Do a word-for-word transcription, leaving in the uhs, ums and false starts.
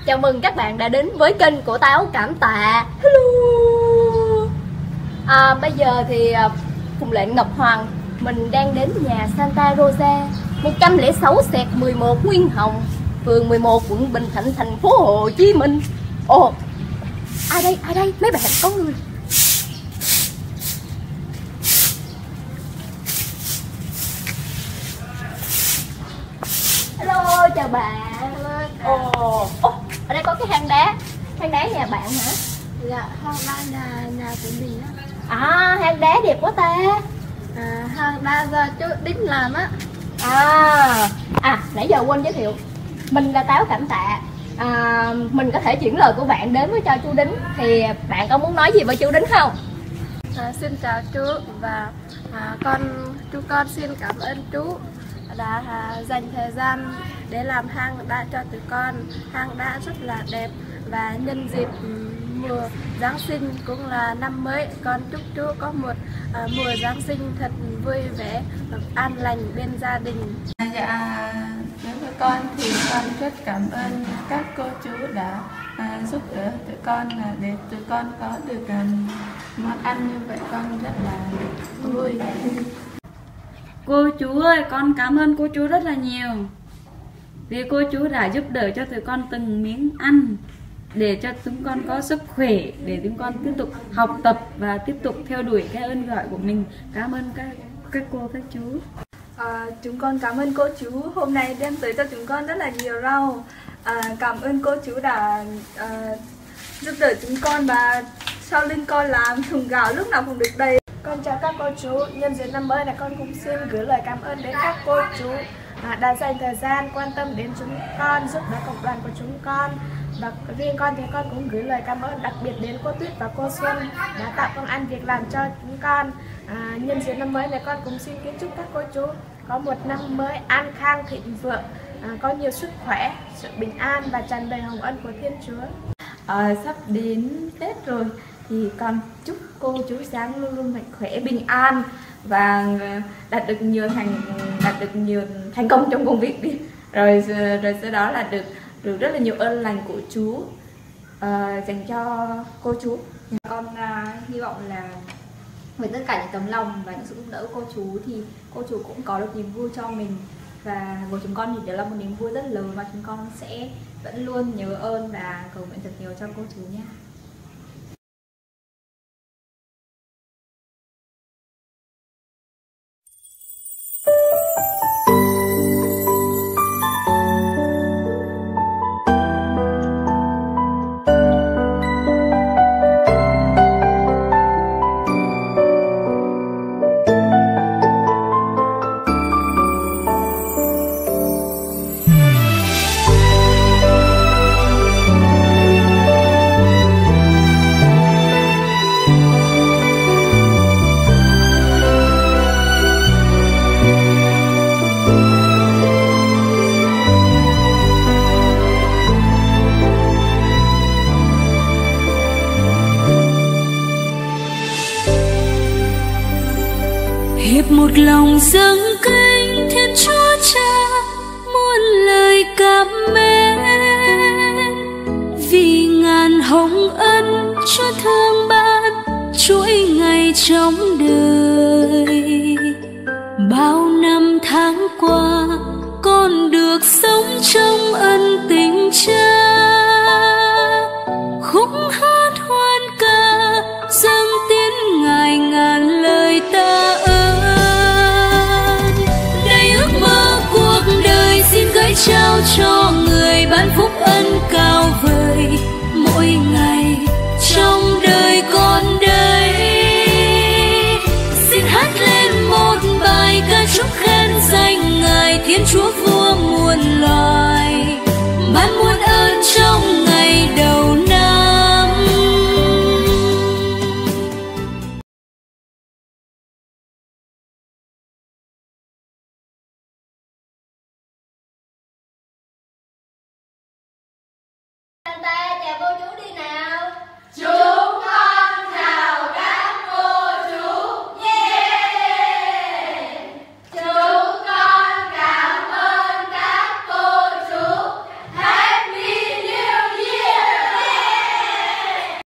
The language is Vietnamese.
Chào mừng các bạn đã đến với kênh của Táo Cảm Tạ. Hello. À, bây giờ thì cùng lệnh Ngọc Hoàng, mình đang đến nhà Santa Rosa một trăm lẻ sáu mười một Nguyên Hồng, phường mười một, quận Bình Thạnh, thành phố Hồ Chí Minh. Ồ, ai đây, ai đây? Mấy bạn có người. Hello, chào bạn. Ồ, oh, ở đây có cái hang đá. Hang đá nhà bạn hả? Dạ, hang đá nhà nhà của mình á. À, hang đá đẹp quá ta. À, hang đá do chú Đính làm á. À, à nãy giờ quên giới thiệu, mình là Táo Cảm Tạ. À, mình có thể chuyển lời của bạn đến với cho chú Đính. Thì bạn có muốn nói gì với chú Đính không? À, xin chào chú và à, con chú con xin cảm ơn chú đã à, dành thời gian để làm hang đá cho tụi con. Hang đá rất là đẹp và nhân dịp mùa Giáng sinh cũng là năm mới, con chúc chú có một à, mùa Giáng sinh thật vui vẻ, an lành bên gia đình. Dạ, đối với con thì con rất cảm ơn các cô chú đã à, giúp đỡ tụi con để tụi con có được à, món ăn như vậy, con rất là vui. Cô chú ơi, con cảm ơn cô chú rất là nhiều vì cô chú đã giúp đỡ cho tụi con từng miếng ăn để cho chúng con có sức khỏe để chúng con tiếp tục học tập và tiếp tục theo đuổi cái ơn gọi của mình. Cảm ơn các các cô, các chú. À, chúng con cảm ơn cô chú hôm nay đem tới cho chúng con rất là nhiều rau. À, cảm ơn cô chú đã à, giúp đỡ chúng con và sau lưng con làm thùng gạo lúc nào cũng được đầy. Con chào các cô chú, nhân dịp năm mới này con cũng xin gửi lời cảm ơn đến các cô chú à, đã dành thời gian quan tâm đến chúng con, giúp đỡ cộng đoàn của chúng con. Và riêng con thì con cũng gửi lời cảm ơn đặc biệt đến cô Tuyết và cô Xuân đã tạo công ăn việc làm cho chúng con. À, nhân dịp năm mới này con cũng xin kính chúc các cô chú có một năm mới an khang thịnh vượng, à, có nhiều sức khỏe, sự bình an và tràn đầy hồng ân của Thiên Chúa. À, sắp đến Tết rồi thì con chúc cô chú Giáng luôn luôn mạnh khỏe, bình an và đạt được nhiều thành đạt được nhiều thành công trong công việc đi. Rồi rồi sau đó là được được rất là nhiều ơn lành của chú uh, dành cho cô chú. Con uh, hy vọng là với tất cả những tấm lòng và những sự giúp đỡ của cô chú thì cô chú cũng có được niềm vui cho mình, và với chúng con thì đó là một niềm vui rất lớn, và chúng con sẽ vẫn luôn nhớ ơn và cầu nguyện thật nhiều cho cô chú nhé. hiệp một lòng dâng kính Thiên Chúa Cha muôn lời cảm mến, vì ngàn hồng ân Chúa thương ban chuỗi ngày trong đời. Bao năm tháng qua con được sống trong ân tình Cha,